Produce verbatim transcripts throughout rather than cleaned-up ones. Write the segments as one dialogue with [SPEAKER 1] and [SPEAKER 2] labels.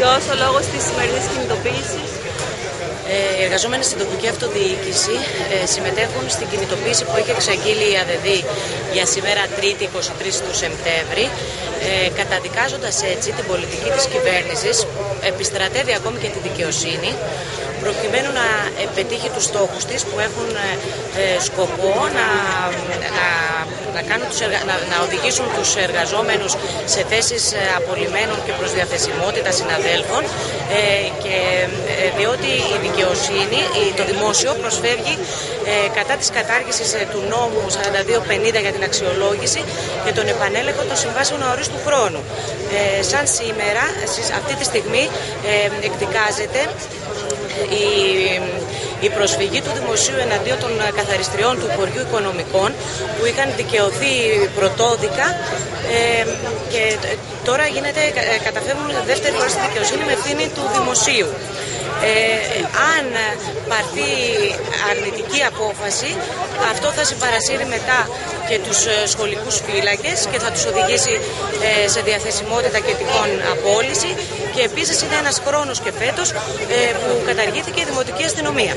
[SPEAKER 1] δώσω λόγο στη σημερινή κινητοποίηση.
[SPEAKER 2] Οι εργαζόμενοι στην τοπική αυτοδιοίκηση ε, συμμετέχουν στην κινητοποίηση που έχει εξαγγείλει η ΑΔΔ για σήμερα Τρίτη εικοστή τρίτη του Σεπτέμβρη, ε, καταδικάζοντας έτσι την πολιτική της κυβέρνησης, επιστρατεύει ακόμη και τη δικαιοσύνη, προκειμένου να πετύχει τους στόχους της που έχουν ε, σκοπό να, να, να, κάνουν τους εργα... να, να οδηγήσουν τους εργαζόμενους σε θέσεις απολυμένων και προς διαθεσιμότητα συναδέλφων, ε, και, ε, διότι η δικαιοσύνη, το δημόσιο προσφεύγει ε, κατά της κατάργησης ε, του νόμου σαράντα δύο πενήντα για την αξιολόγηση και τον επανέλεγχο των συμβάσεων αορίστου χρόνου. Ε, σαν σήμερα, αυτή τη στιγμή ε, εκδικάζεται η, η προσφυγή του Δημοσίου εναντίον των καθαριστριών του Υπουργείου Οικονομικών που είχαν δικαιωθεί πρωτόδικα, ε, και τώρα γίνεται, καταφεύγουν δεύτερη φορά στη δικαιοσύνη με ευθύνη του Δημοσίου. Ε, αν πάρθει αρνητική απόφαση, αυτό θα συμπαρασύρει μετά και τους σχολικούς φύλακες και θα τους οδηγήσει ε, σε διαθεσιμότητα και τυχόν απόλυση, και επίσης είναι ένας χρόνος και φέτος ε, που καταργήθηκε η Δημοτική Αστυνομία.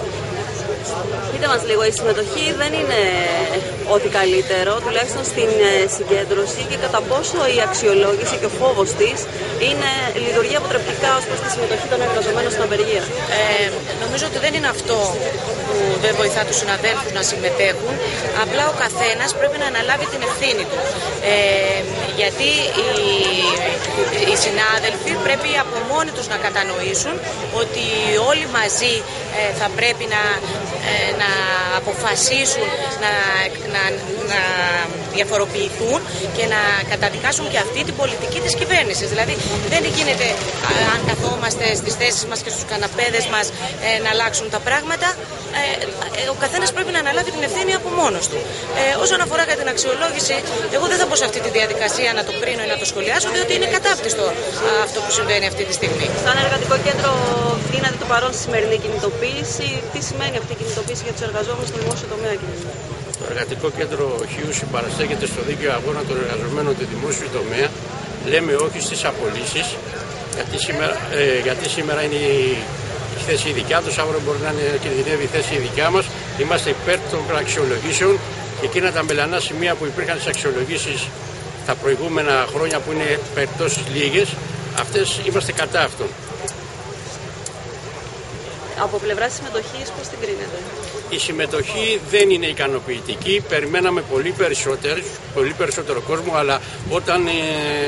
[SPEAKER 1] Πείτε μας λίγο, η συμμετοχή δεν είναι ό,τι καλύτερο, τουλάχιστον στην συγκέντρωση, και κατά πόσο η αξιολόγηση και ο φόβος της είναι, λειτουργεί αποτρεπτικά ως προς τη συμμετοχή των εργαζομένων στην απεργία.
[SPEAKER 2] Ε, νομίζω ότι δεν είναι αυτό που δεν βοηθά τους συναδέλφους να συμμετέχουν, απλά ο καθένας πρέπει να αναλάβει την ευθύνη του. Ε, γιατί οι, οι συνάδελφοι πρέπει από μόνοι τους να κατανοήσουν ότι όλοι μαζί ε, θα πρέπει να ε, να αποφασίσουν να, να, να διαφοροποιηθούν και να καταδικάσουν και αυτή την πολιτική της κυβέρνησης. Δηλαδή δεν γίνεται, αν καθόμαστε στις θέσεις μας και στους καναπέδες μας, ε, να αλλάξουν τα πράγματα. Ε, ο καθένας πρέπει να αναλάβει την ευθύνη από μόνος του. Ε, όσον αφορά για την αξιολόγηση, εγώ δεν θα μπω σε αυτή τη διαδικασία να το κρίνω ή να το σχολιάσω, διότι είναι κατάπτυστο αυτό που συμβαίνει αυτή τη στιγμή.
[SPEAKER 1] Σαν εργατικό κέντρο δίνατε το παρόν στη σημερινή κινητοποίηση. Τι σημαίνει αυτή η κινητοποίηση για τους εργαζόμενους στο δημόσιο τομέα, κύριε?
[SPEAKER 3] Το εργατικό κέντρο Χίου συμπαραστέκεται στο δίκαιο αγώνα των εργαζομένων του δημόσιου τομέα. Λέμε όχι στις απολύσεις, γιατί σήμερα, ε, γιατί σήμερα είναι η θέση η δικιά τους, αύριο μπορεί να είναι, κινδυνεύει η θέση η δικιά μας. Είμαστε υπέρ των αξιολογήσεων, και εκείνα τα μελανά σημεία που υπήρχαν στις αξιολογήσεις τα προηγούμενα χρόνια, που είναι περιπτώσεις λίγες, αυτές είμαστε κατά αυτών.
[SPEAKER 1] Από πλευράς συμμετοχής, πώς την κρίνετε?
[SPEAKER 3] Η συμμετοχή δεν είναι ικανοποιητική. Περιμέναμε πολύ περισσότερο, πολύ περισσότερο κόσμο, αλλά όταν ε,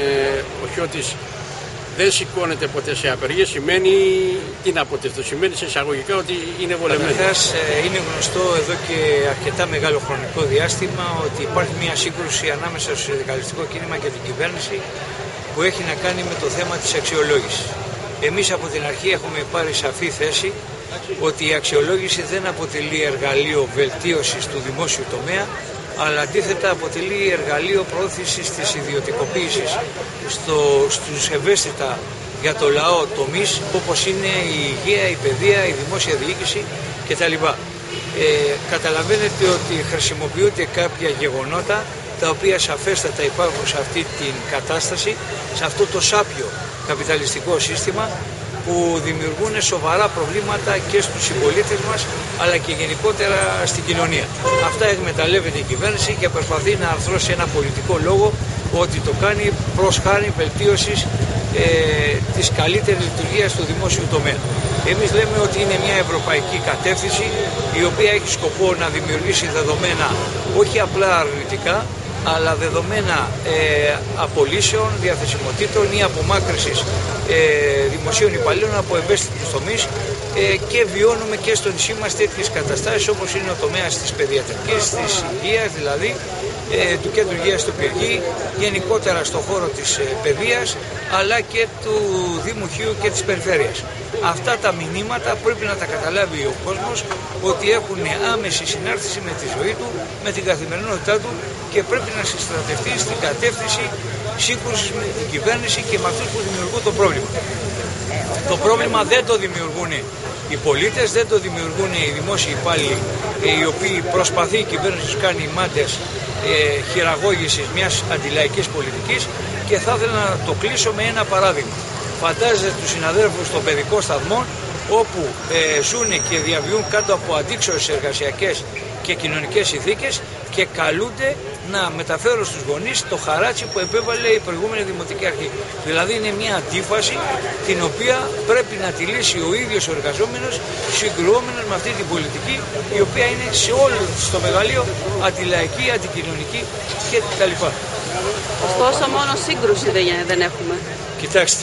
[SPEAKER 3] ο Χιώτης δεν σηκώνεται ποτέ σε απεργία, σημαίνει τι να πω, το σημαίνει σε εισαγωγικά ότι είναι βολεμένο.
[SPEAKER 4] Καταρχάς, είναι γνωστό εδώ και αρκετά μεγάλο χρονικό διάστημα ότι υπάρχει μια σύγκρουση ανάμεσα στο συνδικαλιστικό κίνημα και την κυβέρνηση που έχει να κάνει με το θέμα της αξιολόγησης. Εμείς από την αρχή έχουμε πάρει σαφή θέση ότι η αξιολόγηση δεν αποτελεί εργαλείο βελτίωσης του δημόσιου τομέα, αλλά αντίθετα αποτελεί εργαλείο προώθησης της ιδιωτικοποίησης στο, στους ευαίσθητα για το λαό τομείς, όπως είναι η υγεία, η παιδεία, η δημόσια διοίκηση κτλ. Ε, καταλαβαίνετε ότι χρησιμοποιούνται κάποια γεγονότα τα οποία σαφέστατα υπάρχουν σε αυτή την κατάσταση, σε αυτό το σάπιο καπιταλιστικό σύστημα, που δημιουργούν σοβαρά προβλήματα και στους συμπολίτες μας, αλλά και γενικότερα στην κοινωνία. Αυτά εκμεταλλεύεται η κυβέρνηση και προσπαθεί να αρθρώσει ένα πολιτικό λόγο ότι το κάνει προς χάρη βελτίωσης ε, της καλύτερης λειτουργίας του δημόσιου τομέα. Εμείς λέμε ότι είναι μια ευρωπαϊκή κατεύθυνση, η οποία έχει σκοπό να δημιουργήσει δεδομένα όχι απλά αρνητικά, αλλά δεδομένα ε, απολύσεων, διαθεσιμοτήτων ή απομάκρυσης ε, δημοσίων υπαλλήλων από ευαίσθητους τομείς, ε, και βιώνουμε και στο νησί μας τέτοιες καταστάσεις, όπως είναι ο τομέας της παιδιατρικής, της υγείας, δηλαδή ε, του κέντρου υγείας του Πυργή, γενικότερα στον χώρο της ε, παιδείας, αλλά και του Δήμου Χίου και της περιφέρειας. Αυτά τα μηνύματα πρέπει να τα καταλάβει ο κόσμος, ότι έχουν άμεση συνάρτηση με τη ζωή του, με την καθημερινότητά του, και πρέπει να συστρατευτεί στην κατεύθυνση σύγκρουσης με την κυβέρνηση και με αυτούς που δημιουργούν το πρόβλημα. Το πρόβλημα δεν το δημιουργούν οι πολίτες, δεν το δημιουργούν οι δημόσιοι υπάλληλοι, οι οποίοι προσπαθεί η κυβέρνηση να κάνει μάντες ε, χειραγώγησης μιας αντιλαϊκής πολιτικής, και θα ήθελα να το κλείσω με ένα παράδειγμα. Φαντάζεστε τους συναδέλφους στον παιδικό σταθμό, όπου ε, ζουν και διαβιούν κάτω από αντίξωες εργασιακές και κοινωνικές συνθήκες και καλούνται να μεταφέρουν στους γονείς το χαράτσι που επέβαλε η προηγούμενη Δημοτική Αρχή. Δηλαδή είναι μια αντίφαση την οποία πρέπει να τη λύσει ο ίδιος ο εργαζόμενος, συγκρουόμενος με αυτή την πολιτική, η οποία είναι σε όλο στο μεγαλείο αντιλαϊκή, αντικοινωνική κτλ.
[SPEAKER 1] Ωστόσο μόνο σύγκρουση δεν έχουμε.
[SPEAKER 4] Κοιτάξτε,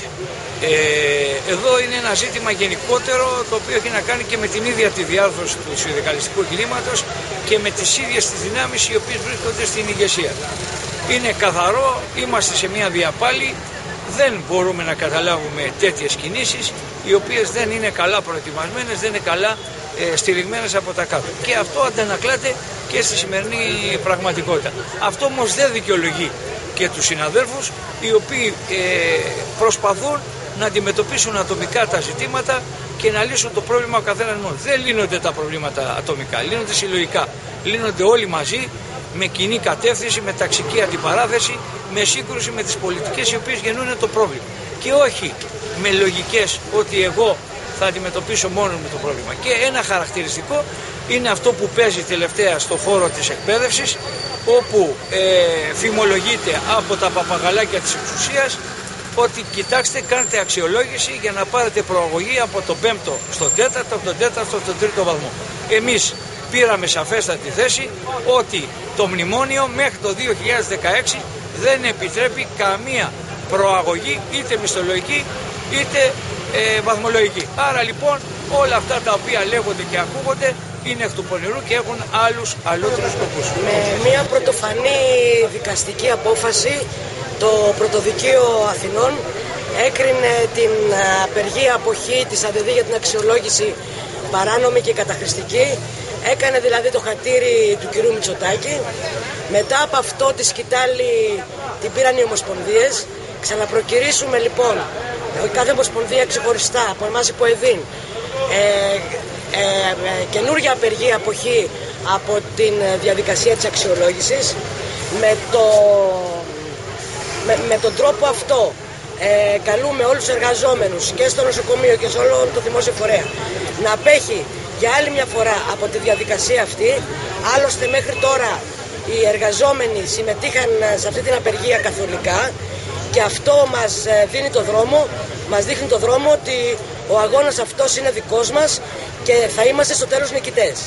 [SPEAKER 4] ε, εδώ είναι ένα ζήτημα γενικότερο, το οποίο έχει να κάνει και με την ίδια τη διάρθρωση του συνδικαλιστικού κινήματος και με τις ίδιες τις δυνάμεις οι οποίες βρίσκονται στην ηγεσία. Είναι καθαρό, είμαστε σε μια διαπάλη, δεν μπορούμε να καταλάβουμε τέτοιες κινήσεις οι οποίες δεν είναι καλά προετοιμασμένες, δεν είναι καλά ε, στηριγμένες από τα κάτω. Και αυτό αντανακλάται και στη σημερινή πραγματικότητα. Αυτό όμως δεν δικαιολογεί και τους συναδέλφους οι οποίοι ε, προσπαθούν να αντιμετωπίσουν ατομικά τα ζητήματα και να λύσουν το πρόβλημα ο καθένας μόνο. Δεν λύνονται τα προβλήματα ατομικά, λύνονται συλλογικά. Λύνονται όλοι μαζί με κοινή κατεύθυνση, με ταξική αντιπαράθεση, με σύγκρουση με τις πολιτικές οι οποίες γεννούν το πρόβλημα. Και όχι με λογικές ότι εγώ θα αντιμετωπίσω μόνο με το πρόβλημα. Και ένα χαρακτηριστικό είναι αυτό που παίζει τελευταία στο χώρο της εκπαίδευσης, όπου ε, φημολογείται από τα παπαγαλάκια της εξουσίας ότι κοιτάξτε, κάντε αξιολόγηση για να πάρετε προαγωγή από τον πέμπτο στον τέταρτο, από τον τέταρτο στον τρίτο βαθμό. Εμείς πήραμε σαφέστατη θέση ότι το μνημόνιο μέχρι το δύο χιλιάδες δεκαέξι δεν επιτρέπει καμία προαγωγή, είτε μισθολογική είτε ε, βαθμολογική. Άρα λοιπόν όλα αυτά τα οποία λέγονται και ακούγονται είναι εκ του πονηρού και έχουν άλλους αλλότερους σκοπούς.
[SPEAKER 5] Με μια πρωτοφανή δικαστική απόφαση, το Πρωτοδικείο Αθηνών έκρινε την απεργία αποχή της ΑΔΔ για την αξιολόγηση παράνομη και καταχρηστική. Έκανε δηλαδή το χατήρι του κυρίου Μητσοτάκη. Μετά από αυτό τη σκητάλη την πήραν οι ομοσπονδίες. Ξαναπροκυρήσουμε λοιπόν κάθε ομοσπονδία ξεχωριστά από εμάς υπό ΕΔΗΝ ε, ε, ε, καινούργια απεργία αποχή από την διαδικασία της αξιολόγησης. Με, το, με, με τον τρόπο αυτό ε, καλούμε όλους τους εργαζόμενους και στο νοσοκομείο και σε όλο το δημόσιο φορέα να απέχει για άλλη μια φορά από τη διαδικασία αυτή. Άλλωστε μέχρι τώρα οι εργαζόμενοι συμμετείχαν σε αυτή την απεργία καθολικά και αυτό μας δίνει το δρόμο, μας δείχνει το δρόμο ότι ο αγώνας αυτός είναι δικός μας και θα είμαστε στο τέλος νικητές.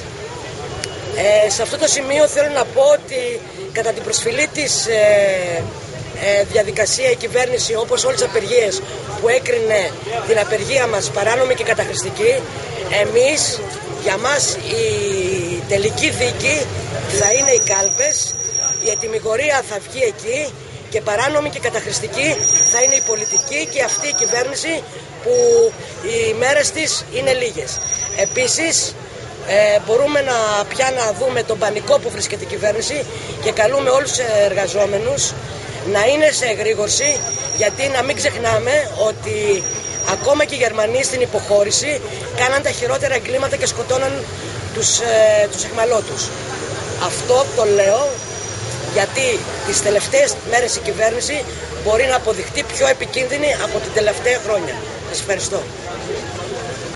[SPEAKER 5] Ε, σε αυτό το σημείο θέλω να πω ότι κατά την προσφυλή της ε, ε, διαδικασία η κυβέρνηση, όπως όλες τις απεργίες που έκρινε την απεργία μας παράνομη και καταχρηστική, εμείς, για μας η τελική δίκη θα είναι οι κάλπες, η ετυμηγορία θα βγει εκεί και παράνομη και καταχρηστική θα είναι η πολιτική και αυτή η κυβέρνηση που οι μέρες της είναι λίγες. Επίσης ε, μπορούμε να πια να δούμε τον πανικό που βρίσκεται η κυβέρνηση και καλούμε όλους τους εργαζόμενους να είναι σε εγρήγορση, γιατί να μην ξεχνάμε ότι ακόμα και οι Γερμανοί στην υποχώρηση κάναν τα χειρότερα εγκλήματα και σκοτώναν τους, ε, τους εχμαλώτους. Αυτό το λέω γιατί τις τελευταίες μέρες η κυβέρνηση μπορεί να αποδειχτεί πιο επικίνδυνη από την τελευταία χρόνια. Σας ευχαριστώ.